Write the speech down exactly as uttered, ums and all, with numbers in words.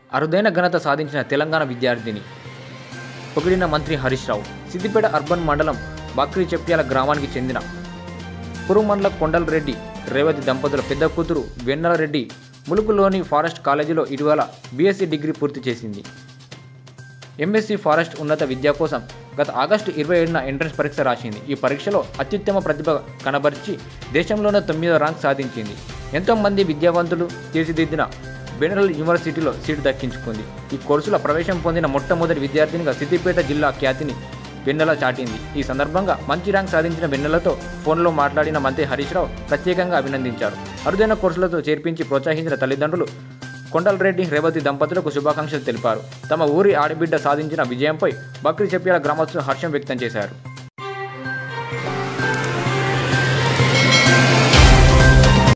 అరుదైన ఘనత సాధించిన తెలంగాణ విద్యార్థిని పొగిడిన మంత్రి హరీష్ రావు. సిద్దిపేట అర్బన్ మండలం బాక్రి చెప్యాల గ్రామానికి చెందిన కురుమండల కొండల్ రెడ్డి రేవతి దంపతుల పెద్ద కూతురు వెన్నెల రెడ్డి ములుగులోని ఫారెస్ట్ కాలేజీలో ఇటీవల బీఎస్సీ డిగ్రీ పూర్తి చేసింది. ఎంఎస్సీ ఫారెస్ట్ ఉన్నత విద్య కోసం గత ఆగస్టు ఇరవై ఏడున ఎంట్రన్స్ పరీక్ష రాసింది. ఈ పరీక్షలో అత్యుత్తమ ప్రతిభ కనబరిచి దేశంలోనే తొమ్మిదో ర్యాంక్ సాధించింది. ఎంతోమంది విద్యావంతులు తీర్చిదిద్దిన బెనరల్ యూనివర్సిటీలో సీటు దక్కించుకుంది. ఈ కోర్సులో ప్రవేశం పొందిన మొట్టమొదటి విద్యార్థినిగా సిద్దిపేట జిల్లా ఖ్యాతిని వెన్నెల చాటింది. ఈ సందర్భంగా మంచి ర్యాంక్ సాధించిన వెన్నెలతో ఫోన్లో మాట్లాడిన మంత్రి హరీష్ రావు ప్రత్యేకంగా అభినందించారు. అరుదైన కోర్సులతో చేర్పించి ప్రోత్సహించిన తల్లిదండ్రులు కొండల్ రెడ్డి రేవతి దంపతులకు శుభాకాంక్షలు తెలిపారు. తమ ఊరి ఆడబిడ్డ సాధించిన విజయంపై బక్రీ చెప్యాల గ్రామస్తులు హర్షం వ్యక్తం చేశారు.